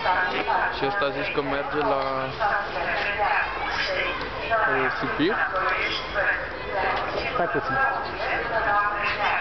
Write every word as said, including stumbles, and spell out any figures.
Și ăsta zici că merge la Sibir? Stai puțin.